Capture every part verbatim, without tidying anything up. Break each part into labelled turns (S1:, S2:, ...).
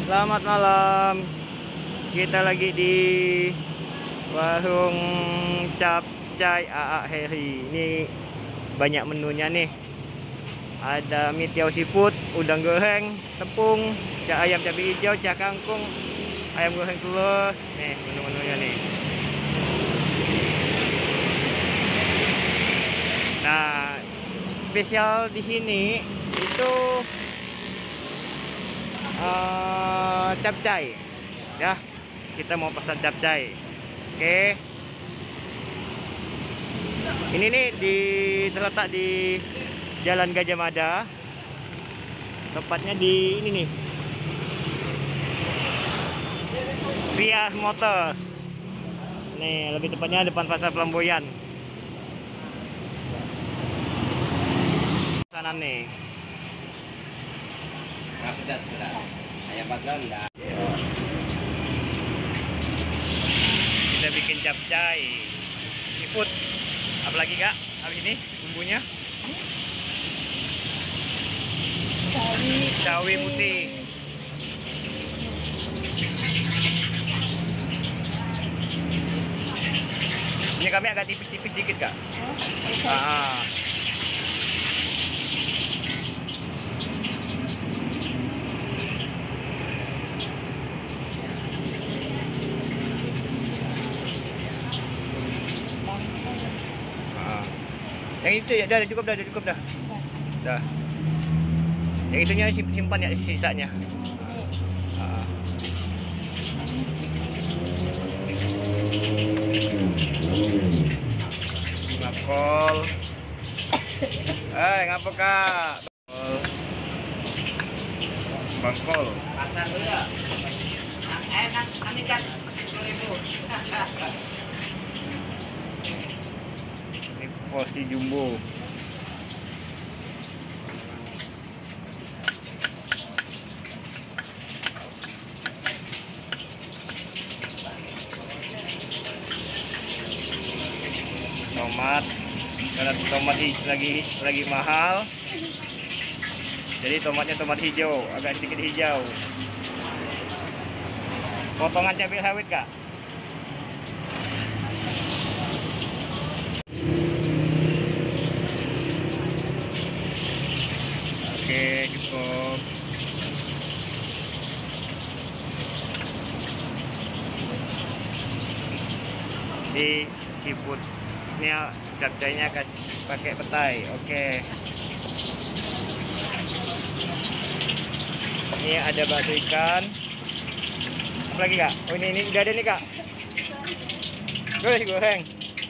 S1: Selamat malam. Kita lagi di warung capcay A A Heri. Ini banyak menunya nih. Ada mie tiaw seafood, udang goreng, tepung, cak ayam cabai hijau, cak kangkung, ayam goreng telur. Nih menu-menunya nih. Nah, spesial di sini itu Uh, capcay ya, kita mau pesan capcay. Oke, ini nih di terletak di Jalan Gajah Mada, tepatnya di ini nih, Ria Motor nih, lebih tepatnya depan Pasar Pelamboyan sana nih.
S2: Nah, pedas pedas. Ayam bakar enggak.
S1: Kita bikin capcay seafood. Apalagi kak, habis ini bumbunya sawi, sawi putih. Ini kami agak tipis-tipis dikit kak. Oh, ah. Yang itu ya, dah cukup dah, cukup dah. Dah. Yang itunya simpan ya sisanya. Ah. Ngapol. Eh, ngapa kak? Bangkol.
S2: Pasar dulu ya. Enak, kami kan sepuluh ribu.
S1: Porsi jumbo. Tomat, karena tomat lagi lagi mahal, jadi tomatnya tomat hijau, agak sedikit hijau. Potongan cabai rawit kak. Oke, cukup. Di seafood ini capcaynya pakai petai. Oke. Ini ada bakso ikan. Apa lagi kak? Oh ini ini udah ada nih kak. Goreng goreng.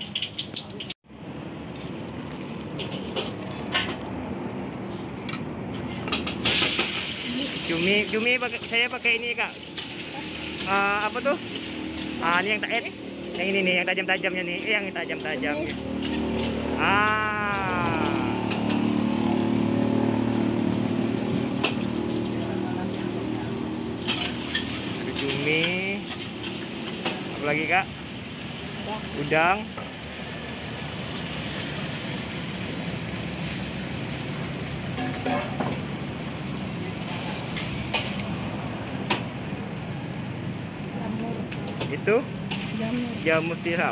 S1: Cumi, cumi pakai, saya pakai ini kak. Uh, apa tuh? Ah, ini yang tak eh, yang ini nih, yang tajam-tajamnya nih, eh, yang tajam-tajam. Ah. Ada cumi. Apa lagi kak? Udang. Itu jamur, jamur tiram.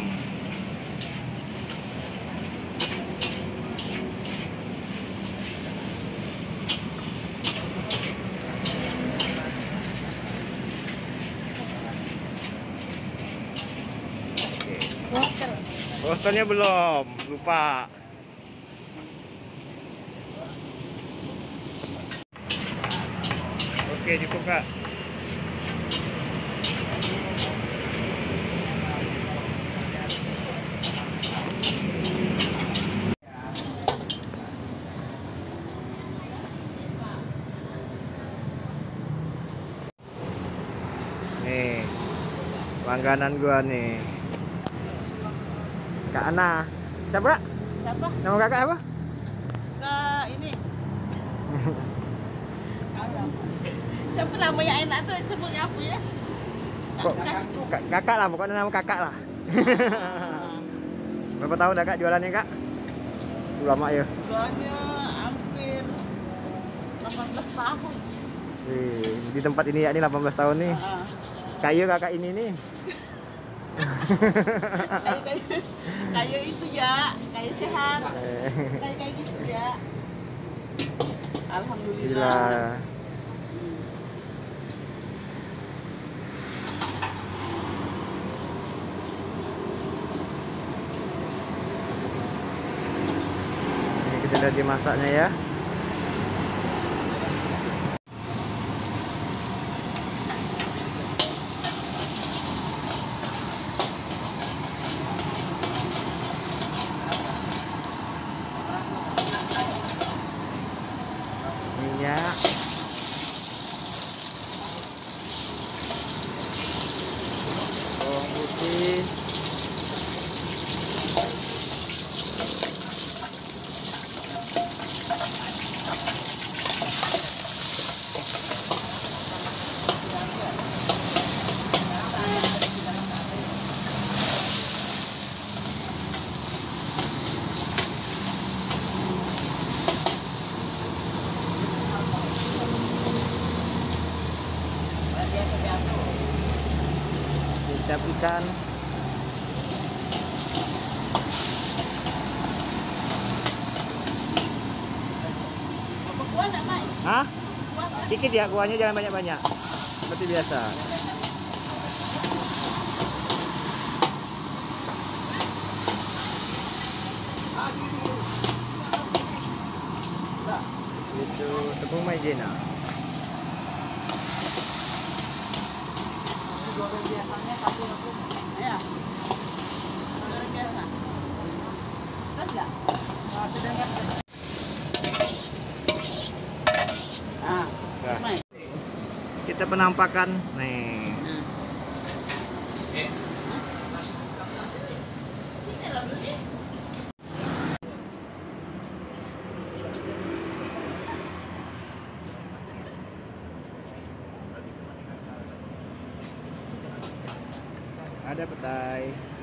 S1: Wortel. Wortelnya belum, lupa. Oke, cukup kak. Nih, langganan gua nih. Kak Ana. Siapa?
S3: Siapa?
S1: Nama kakak apa?
S3: Kak ini. Siapa namanya enak tuh sebutnya apa ya?
S1: Kok kakak lah, pokoknya nama kakak lah. Berapa tahun dah kak jualannya kak? Lama ya?
S3: Jualannya hampir delapan belas tahun.
S1: Wih, di tempat ini ya, ini delapan belas tahun nih.
S3: Ah,
S1: Kaya kakak ini nih.
S3: kayu kayu kayu itu ya, kayu sehat,
S1: Eh,
S3: kayu kayak gitu ya. Alhamdulillah.
S1: Gila. Ini kita lihat dimasaknya ya. Minyak. Bawang putih. Kecap ikan.
S3: Apa kuah nak Mai?
S1: Hah?
S3: Kuah tak?
S1: Dikit ya kuahnya, jangan banyak-banyak. Seperti biasa. Itu tepung maizena.
S3: Goreng biasanya satu aku. Ya. Goreng biasa. Terus enggak? Nah, sedangkan Ah,
S1: Nah.
S3: Mai.
S1: Kita penampakan. Nih.
S3: Nah. Ini lah beli.
S1: Ada petai.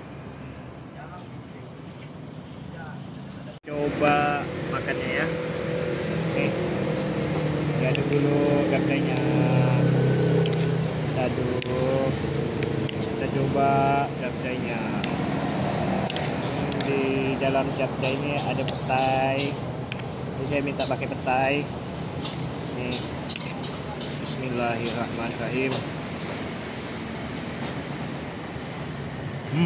S1: Coba makannya ya. Nih. Diaduk dulu gaptainya. Kita aduk. Kita coba gaptainya. Di dalam capcay ini ada petai. Jadi saya minta pakai petai. Nih. Bismillahirrahmanirrahim. Hmm.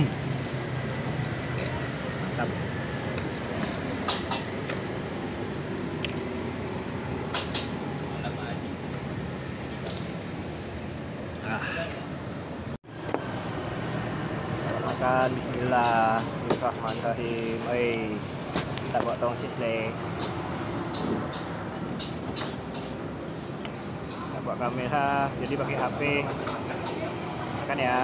S1: Mantap. Ah. Makan bismillahirrahmanirrahim. Oi. Tak buat tong sisle. Tak buat kamera, jadi pakai H P. Makan ya.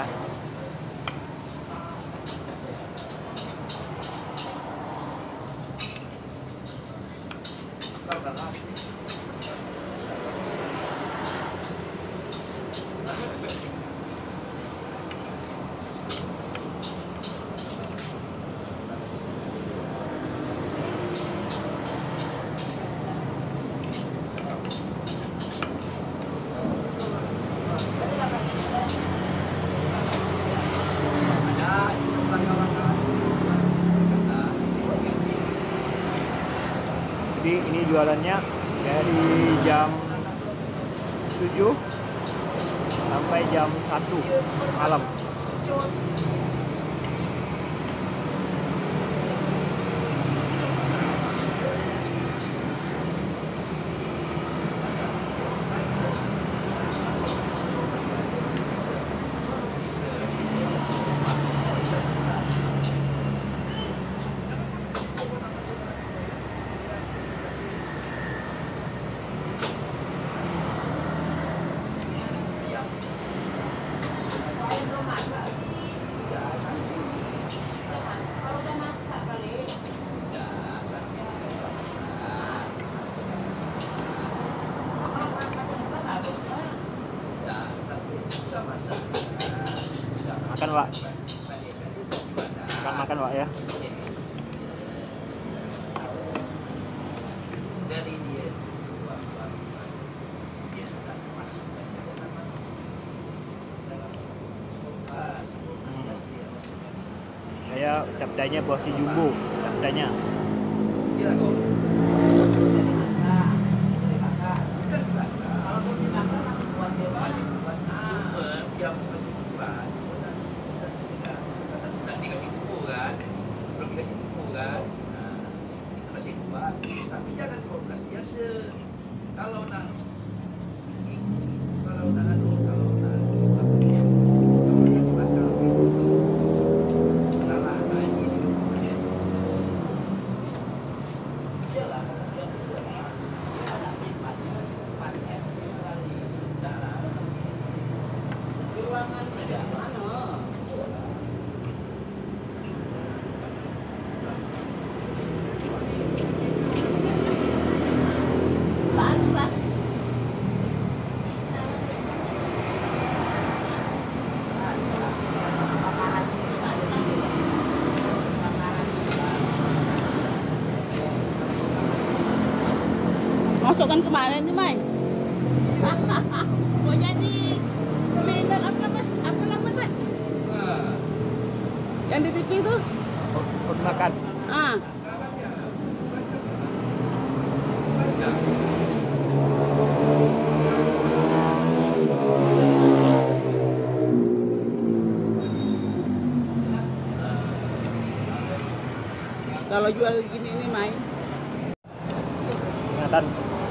S1: Jadi ini jualannya dari jam tujuh sampai jam satu malam. Makan, Pak. Makan, makan, Pak ya.
S2: Dari dia dia sudah masak.
S1: daftarnya porsi jumbo daftarnya.
S2: Gila kok. Masih kuat. Cuma yang masih kuat. Tak dikasih pupuk kan, belum dikasih pupuk kan, nah, itu masih kuat. Tapi jangan kulkas biasa. Kalau nak, kalau nak anu, kalau nak apa ni, kalau nak makan itu salah lagi. Iyalah, ruangan ada mana?
S3: Masukkan kemana nih, Mai? Mau jadi cleaner apa nama apa nama tak? Yang di T V tuh?
S1: Untuk makan.
S3: Ah. Kalau jual gini ini, Mai.
S1: Ingatan.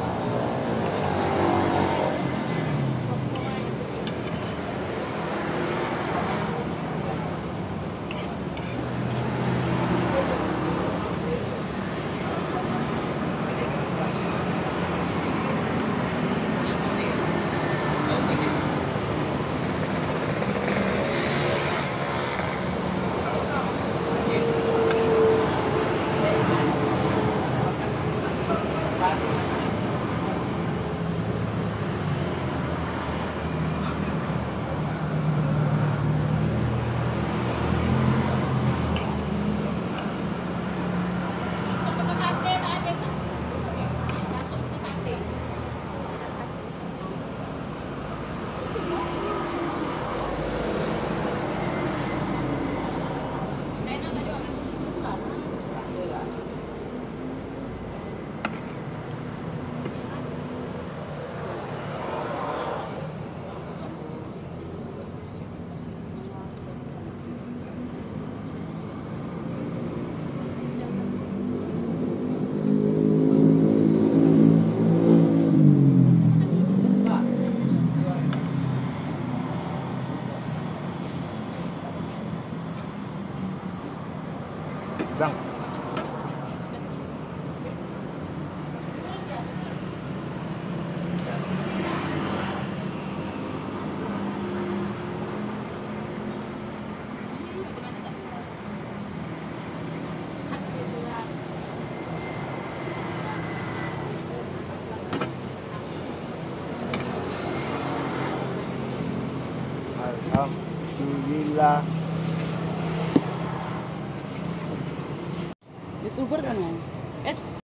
S1: Bang. Alhamdulillah.
S3: YouTuber kan, Mai?